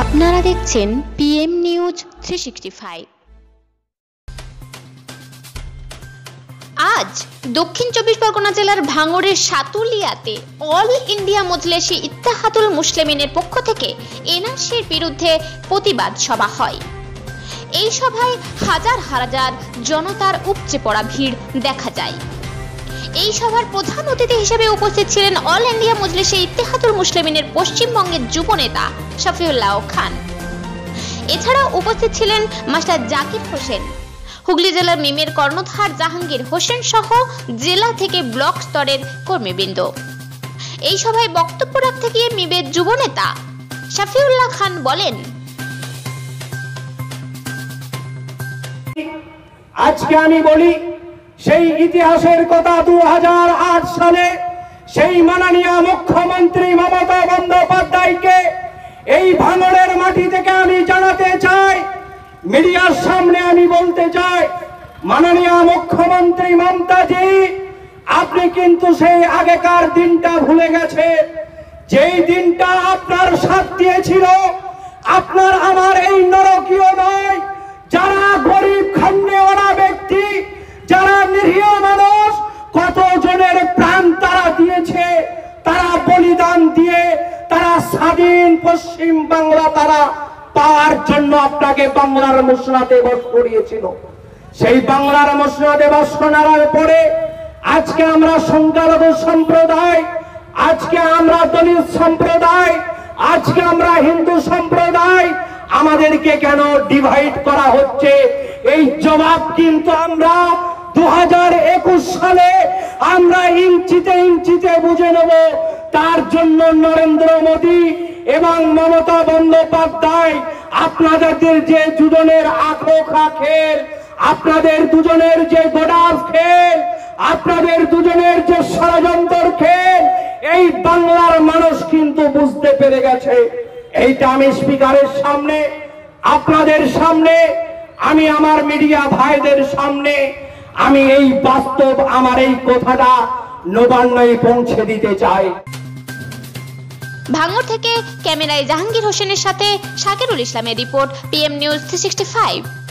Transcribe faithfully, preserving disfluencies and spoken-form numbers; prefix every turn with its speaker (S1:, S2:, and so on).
S1: আপনারা দেখছেন PM news three sixty five. আজ দক্ষিণ চব্বিশ পরগনা জেলার ভাঙড়ের সাতুলিয়াতে অল ইন্ডিয়া মজলিসে ইত্তেহাদুল মুসলিমিনের পক্ষ থেকে এনআরসির বিরুদ্ধে প্রতিবাদ সভা হয়। এই সভায় হাজার হাজার জনতার উপচে পড়া ভিড় দেখা যায়। এই সভার প্রধান অতিথি হিসেবে উপস্থিত ছিলেন অল ইন্ডিয়া মজলিসে ইত্তেহাদুল মুসলিমিনের পশ্চিমবঙ্গের যুব নেতা শফিউল্লাহ খান। এছাড়াও উপস্থিত ছিলেন মাস্টার জাকির হোসেন, হুগলি জেলার মিমের কর্ণধার জাহাঙ্গীর হোসেন সহ জেলা থেকে ব্লক স্তরের কর্মীবৃন্দ। এই সভায় বক্তব্য রাখতে গিয়ে মিমের যুব নেতা শফিউল্লাহ খান বলেন,
S2: আজকে আমি বলি সেই ইতিহাসের কথা। দু হাজার আট সালে সেই মাননীয় মুখ্যমন্ত্রী মমতা বন্দ্যোপাধ্যায়কে এই ভাঙড়ের মাটি থেকে আমি জানাতে চাই, মিডিয়ার সামনে আমি বলতে চাই, মাননীয় মুখ্যমন্ত্রী মমতাজি, আপনি কিন্তু সেই আগেকার দিনটা ভুলে গেছে, যেই দিনটা আপনার সাথ দিয়েছিল। আপনার আমার এই নরকীয় নয়, যারা গরিব খান্ডেওয়ালা ব্যক্তি, যারা নিরীহ মানুষ, কত জনের প্রাণ তারা দিয়েছে, তারা বলিদান দিয়ে তারা স্বাধীন পশ্চিম বাংলা তারা পাওয়ার জন্য আপনাকে বাংলার মসনদে বস করিয়েছিল। সেই বাংলার মসনদে বস করার পরে আজকে আমরা সংখ্যালঘু সম্প্রদায়, আজকে আমরা দলিত সম্প্রদায়, আজকে আমরা হিন্দু সম্প্রদায়, আমাদেরকে কেন ডিভাইড করা হচ্ছে? এই জবাব কিন্তু আমরা দু হাজার একুশ সালে আমরা ইঞ্চিতে ইঞ্চিতে বুঝে নেব। তার জন্য নরেন্দ্র মোদী এবং মমতা বন্দ্যোপাধ্যায় আপনাদের যে দুজনের আখোখা খেল, আপনাদের দুজনের যে গোডাস খেল, আপনাদের দুজনের যে ষড়যন্ত্র খেল, এই বাংলার মানুষ কিন্তু বুঝতে পেরে গেছে। এইটা আমি স্পিকারের সামনে, আপনাদের সামনে, আমি আমার মিডিয়া ভাইদের সামনে আমি এই বাস্তব আমার এই কথাটা নবান্নে পৌঁছে দিতে চাই।
S1: ভাঙড় থেকে ক্যামেরায় জাহাঙ্গীর হোসেনের সাথে শাকিরুল ইসলামের রিপোর্ট, PM news three sixty five.